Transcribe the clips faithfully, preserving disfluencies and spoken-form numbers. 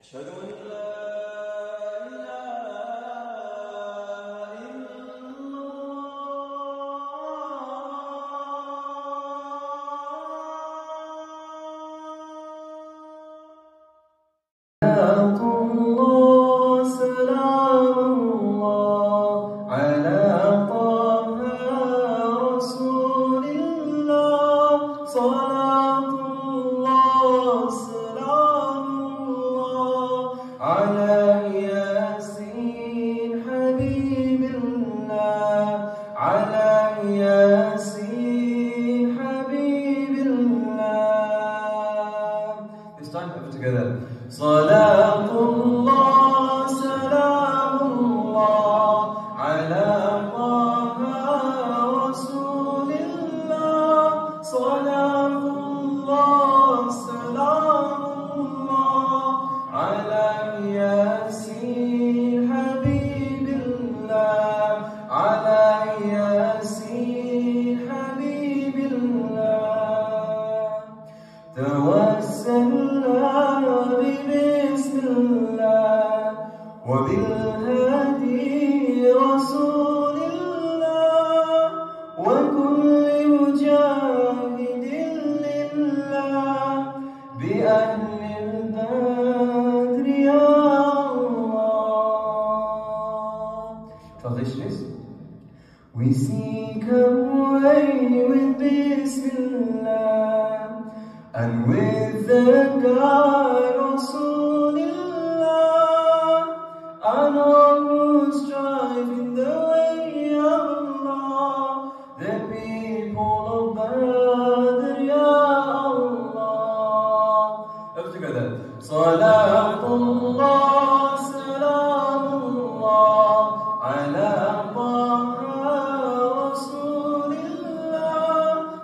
أشهد أن لا إله إلا الله. سلام الله على طه رسول الله. صلاة الله سلام الله على ياسين حبيب الله. على ياسين حبيب الله. This time put it together. صلاة الله سلام الله على طه رسول الله. صلاة الله سلام الله على ياسين حبيب الله. على ياسين حبيب الله. توسلنا بسم الله وبالهادي رسول الله وكل مجاهد لله بأهل البدر يا الله. Translation is: we seek a way with Bismillah and with the guide Rasulullah, and all who strive in the way of Allah, the people of Badr, Ya Allah. Let's together. Salatullah, salamullah, ala Taha Rasulillah.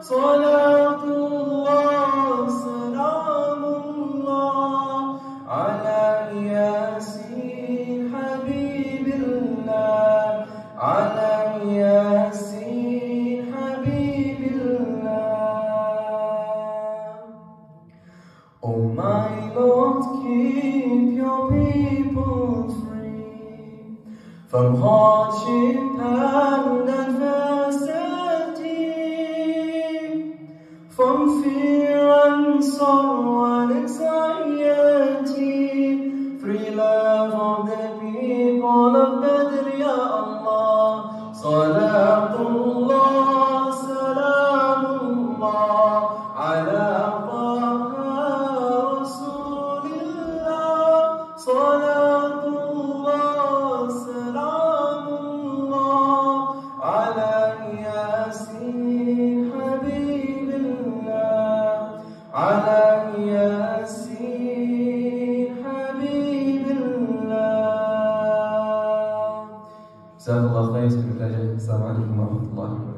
Salatullah, salamullah, ala Yasin Habibillah. Ala Yasin Habibillah. Oh my Lord, keep your people free from hardship and adversity, from fear and sorrow and anxiety. Free love of the people of Badr, Ya Allah. Salatullah, salamullah, ala Taha Rasulillah. Salatullah, salamullah, ala Yasin Habibillah. Ala Yasin Habibillah. جزاك الله خير. Assalamu alaikum wa rahmatullahi wa barakatuh.